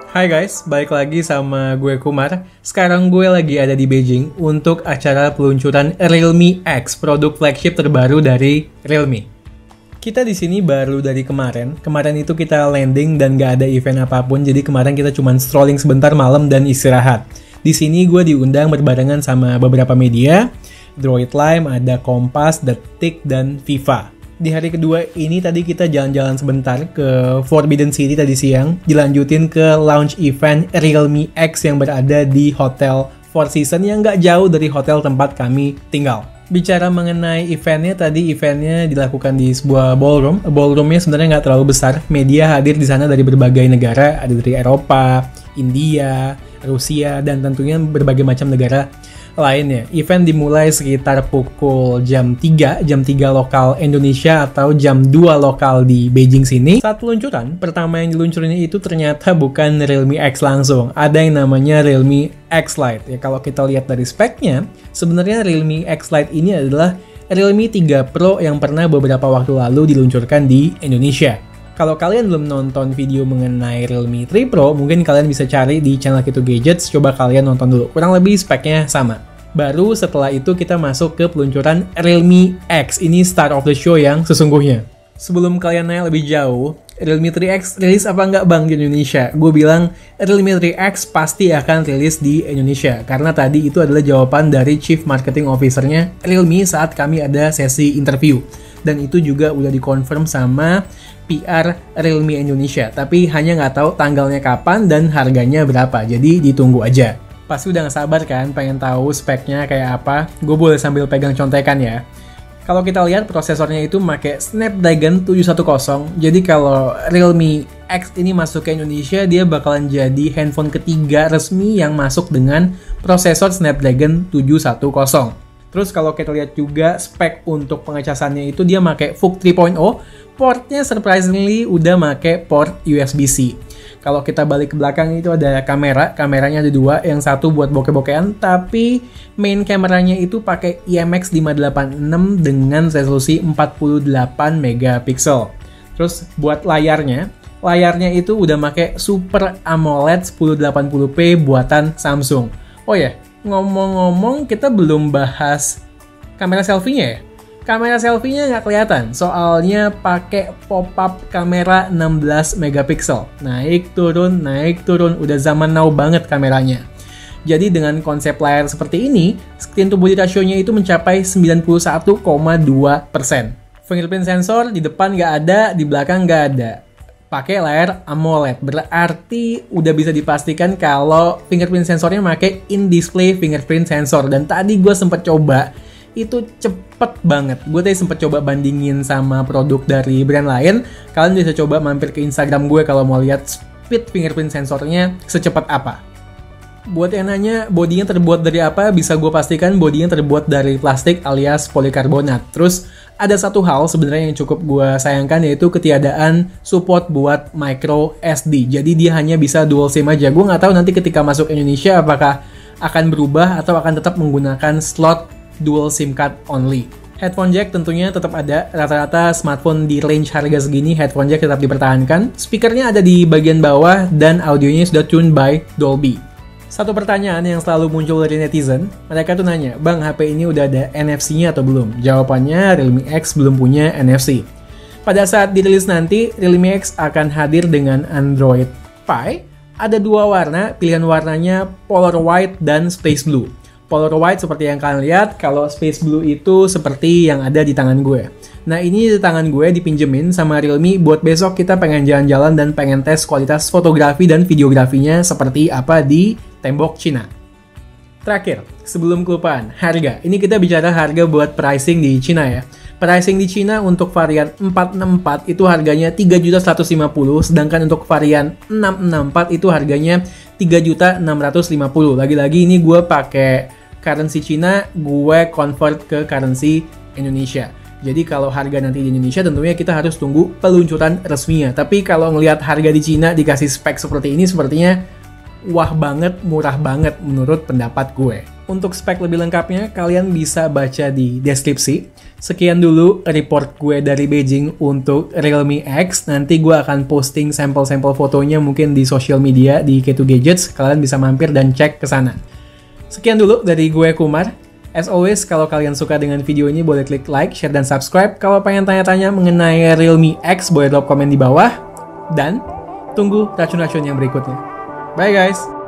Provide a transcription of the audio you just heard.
Hai guys, balik lagi sama gue Kumar. Sekarang gue lagi ada di Beijing untuk acara peluncuran Realme X, produk flagship terbaru dari Realme. Kita di sini baru dari kemarin. Kemarin itu kita landing dan gak ada event apapun, jadi kemarin kita cuma strolling sebentar malam dan istirahat. Di sini gue diundang berbarengan sama beberapa media, Droid Lime, ada Kompas, Detik, dan Viva. Di hari kedua ini tadi kita jalan-jalan sebentar ke Forbidden City tadi siang, dilanjutin ke launch event Realme X yang berada di Hotel Four Seasons yang nggak jauh dari hotel tempat kami tinggal. Bicara mengenai eventnya, tadi eventnya dilakukan di sebuah ballroom. Ballroomnya sebenarnya nggak terlalu besar, media hadir di sana dari berbagai negara, ada dari Eropa, India, Rusia, dan tentunya berbagai macam negara lainnya. Event dimulai sekitar pukul jam 3 lokal Indonesia atau jam 2 lokal di Beijing sini. Saat peluncuran, pertama yang diluncurin itu ternyata bukan Realme X langsung. Ada yang namanya Realme X Lite. Ya, kalau kita lihat dari speknya, sebenarnya Realme X Lite ini adalah Realme 3 Pro yang pernah beberapa waktu lalu diluncurkan di Indonesia. Kalau kalian belum nonton video mengenai Realme 3 Pro, mungkin kalian bisa cari di channel Kitu Gadgets, coba kalian nonton dulu. Kurang lebih speknya sama. Baru setelah itu kita masuk ke peluncuran Realme X, ini star of the show yang sesungguhnya. Sebelum kalian nanya lebih jauh, Realme 3X rilis apa nggak bang di Indonesia? Gue bilang Realme 3X pasti akan rilis di Indonesia, karena tadi itu adalah jawaban dari Chief Marketing Officer-nya Realme saat kami ada sesi interview. Dan itu juga udah dikonfirm sama PR Realme Indonesia, tapi hanya nggak tahu tanggalnya kapan dan harganya berapa, jadi ditunggu aja. Pasti udah gak sabar kan pengen tahu speknya kayak apa. Gue boleh sambil pegang contekan ya. Kalau kita lihat prosesornya itu pakai Snapdragon 710. Jadi kalau Realme X ini masuk ke Indonesia, dia bakalan jadi handphone ketiga resmi yang masuk dengan prosesor Snapdragon 710. Terus kalau kita lihat juga spek untuk pengecasannya itu dia pakai VOOC 3.0. Portnya surprisingly udah pakai port USB-C. Kalau kita balik ke belakang itu ada kameranya ada dua, yang satu buat bokeh-bokehan, tapi main kameranya itu pakai IMX586 dengan resolusi 48 megapiksel. Terus buat layarnya itu udah pakai Super AMOLED 1080p buatan Samsung. Oh ya, ngomong-ngomong kita belum bahas kamera selfie-nya ya. Kamera selfie-nya nggak kelihatan, soalnya pakai pop-up kamera 16 megapiksel. Naik turun, udah zaman now banget kameranya. Jadi dengan konsep layar seperti ini, screen to body ratio-nya itu mencapai 91,2%. Fingerprint sensor di depan nggak ada, di belakang nggak ada. Pakai layar AMOLED, berarti udah bisa dipastikan kalau fingerprint sensornya pakai in-display fingerprint sensor. Dan tadi gue sempet coba, itu cepet banget. Gue tadi sempet coba bandingin sama produk dari brand lain. Kalian bisa coba mampir ke Instagram gue kalau mau lihat speed fingerprint sensornya secepat apa. Buat yang nanya bodinya terbuat dari apa, bisa gue pastikan bodinya terbuat dari plastik alias polikarbonat. Terus ada satu hal sebenarnya yang cukup gue sayangkan, yaitu ketiadaan support buat micro SD. Jadi dia hanya bisa dual SIM aja. Gue nggak tahu nanti ketika masuk Indonesia apakah akan berubah atau akan tetap menggunakan slot dual SIM card only. Headphone jack tentunya tetap ada. Rata-rata smartphone di range harga segini headphone jack tetap dipertahankan. Speakernya ada di bagian bawah dan audionya sudah tuned by Dolby. Satu pertanyaan yang selalu muncul dari netizen, mereka tuh nanya, bang HP ini udah ada NFC-nya atau belum? Jawabannya Realme X belum punya NFC. Pada saat dirilis nanti, Realme X akan hadir dengan Android Pie. Ada dua warna, pilihan warnanya Polar White dan Space Blue. Polar White seperti yang kalian lihat, kalau Space Blue itu seperti yang ada di tangan gue. Nah ini di tangan gue dipinjemin sama Realme buat besok kita pengen jalan-jalan dan pengen tes kualitas fotografi dan videografinya seperti apa di tembok Cina. Terakhir, sebelum kelupaan, harga. Ini kita bicara harga buat pricing di Cina ya. Pricing di Cina untuk varian 464 itu harganya 3.150.000, sedangkan untuk varian 664 itu harganya 3.650.000. Lagi-lagi ini gue pakai currency Cina, gue convert ke currency Indonesia. Jadi kalau harga nanti di Indonesia tentunya kita harus tunggu peluncuran resminya. Tapi kalau ngelihat harga di Cina dikasih spek seperti ini, sepertinya wah banget, murah banget menurut pendapat gue. Untuk spek lebih lengkapnya, kalian bisa baca di deskripsi. Sekian dulu report gue dari Beijing untuk Realme X. Nanti gue akan posting sampel-sampel fotonya mungkin di social media, di K2 Gadgets. Kalian bisa mampir dan cek ke sana. Sekian dulu dari gue Kumar. As always, kalau kalian suka dengan video ini, boleh klik like, share, dan subscribe. Kalau pengen tanya-tanya mengenai Realme X, boleh drop komen di bawah. Dan tunggu racun-racun yang berikutnya. Bye guys!